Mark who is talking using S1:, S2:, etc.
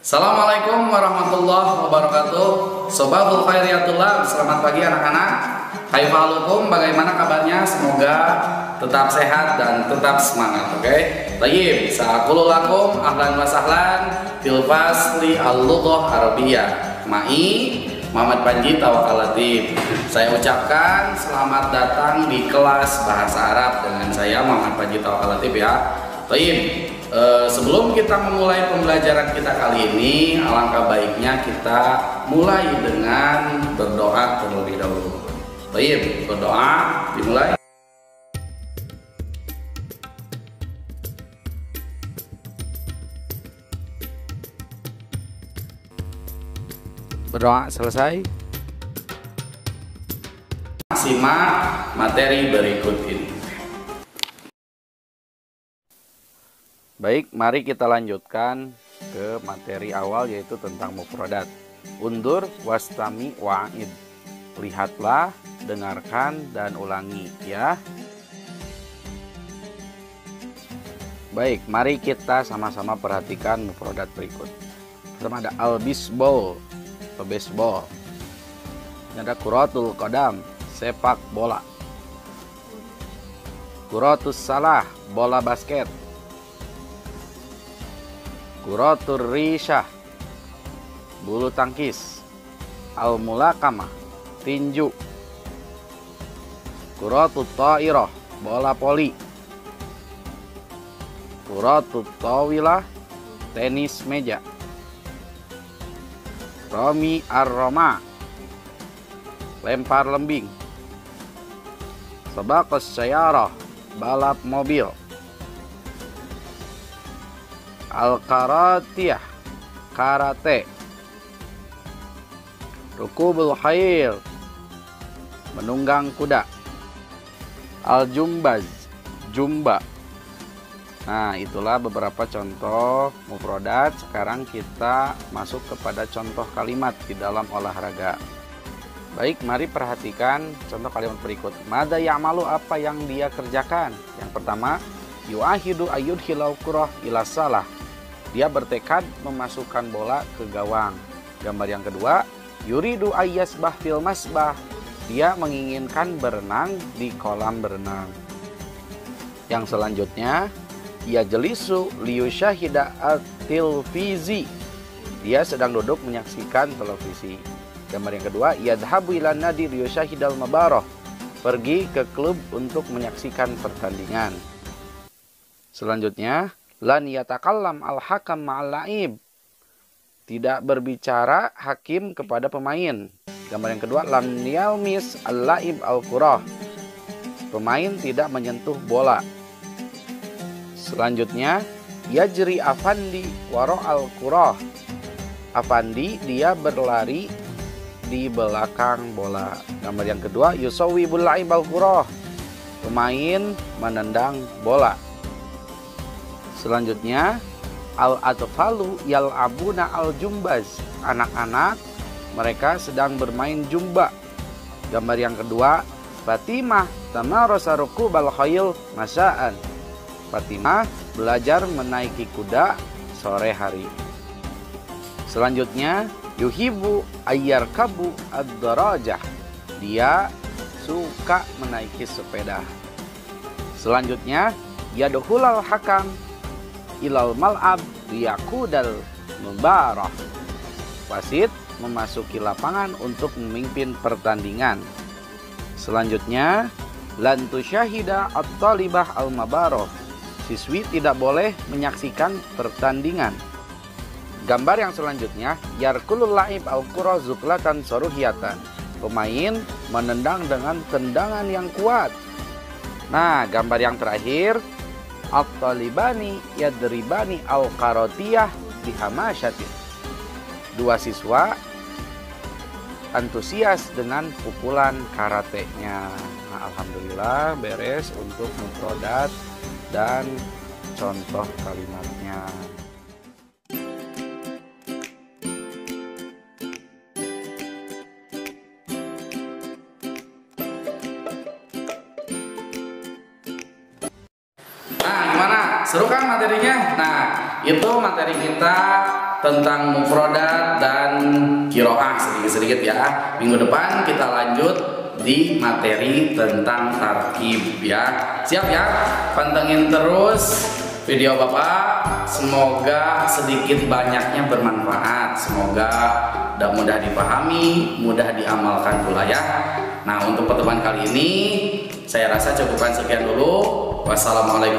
S1: Assalamualaikum warahmatullahi wabarakatuh. Sobatul khairiyatullah, selamat pagi anak-anak. Kaifahalukum, bagaimana kabarnya? Semoga tetap sehat dan tetap semangat, oke? Tayyib, sa'aqulu lakum ahlan wa sahlan fil fasli al-lughah arabiyyah. Ma'i Muhammad Panji Tawakal Latif. Saya ucapkan selamat datang di kelas bahasa Arab dengan saya Muhammad Panji Tawakal Latif ya. Tayyib. Sebelum kita memulai pembelajaran kita kali ini, alangkah baiknya kita mulai dengan berdoa terlebih dahulu. Baik, berdoa dimulai. Berdoa selesai. Simak materi berikut ini. Baik, mari kita lanjutkan ke materi awal, yaitu tentang mufradat. Undur wastami wa'id. Lihatlah, dengarkan, dan ulangi ya. Baik, mari kita sama-sama perhatikan mufradat berikut. Pertama ada al-bisbol atau baseball. Ini ada kuratul qadam, sepak bola. Kuratus salah, bola basket. Kuratur risyah, bulu tangkis. Al-mulakama, tinju. Kuratut ta'irah, bola poli. Kuratut tawilah, tenis meja. Romi ar-roma, lempar lembing. Sabaqus syayarah, balap mobil. Al-karatiyah, karate. Rukubul khail, menunggang kuda. Al-jumbaz, jumba. Nah, itulah beberapa contoh mufradat. Sekarang kita masuk kepada contoh kalimat di dalam olahraga. Baik, mari perhatikan contoh kalimat berikut. Mada ya'malu, apa yang dia kerjakan? Yang pertama, yu'ahidu ayyudhilal qurah ila salah. Dia bertekad memasukkan bola ke gawang. Gambar yang kedua, yuridu ayyasbah fil masbah. Dia menginginkan berenang di kolam berenang. Yang selanjutnya, ya jelisu liyusyahida at-tilfizi. Dia sedang duduk menyaksikan televisi. Gambar yang kedua, yadhabu ilan nadi liyusyahidal mabarah. Pergi ke klub untuk menyaksikan pertandingan. Selanjutnya, lan yatakallam al-hakam ma'al la'ib. Tidak berbicara hakim kepada pemain. Gambar yang kedua, lam yalmis al-la'ib al-qurah. Pemain tidak menyentuh bola. Selanjutnya, yajri afandi waro al-qurah. Afandi, dia berlari di belakang bola. Gambar yang kedua, yusawwibul la'ib al-qurah. Pemain menendang bola. Selanjutnya, al-atfalu yal'abuna al-jumbaz. Anak-anak, mereka sedang bermain jumba. Gambar yang kedua, Fatimah tamarasa rukubal khayl masya'an. Fatimah belajar menaiki kuda sore hari. Selanjutnya, yuhibu ayyarkabu ad-darajah. Dia suka menaiki sepeda. Selanjutnya, yadkhulul hakam ilal mal'ab liyaqudal mubarah. Wasit memasuki lapangan untuk memimpin pertandingan. Selanjutnya, lan tusyahida at-talibah al-mabarah. Siswi tidak boleh menyaksikan pertandingan. Gambar yang selanjutnya, yarkulul la'ib al-qura zuklatan saruhiyatan. Pemain menendang dengan tendangan yang kuat. Nah, gambar yang terakhir, at-talibani yadribani al-qaratiyah bihamasyatin. Dua siswa antusias dengan pukulan karatenya. Nah, alhamdulillah beres untuk mufradat dan contoh kalimatnya. Nah, gimana? Seru kan materinya? Nah, itu materi kita tentang mufrodat dan qiraah sedikit-sedikit ya. Minggu depan kita lanjut di materi tentang tarkib ya. Siap ya? Pantengin terus video Bapak. Semoga sedikit banyaknya bermanfaat. Semoga mudah dipahami, mudah diamalkan pula ya. Nah, untuk pertemuan kali ini saya rasa cukupkan sekian dulu. Wassalamualaikum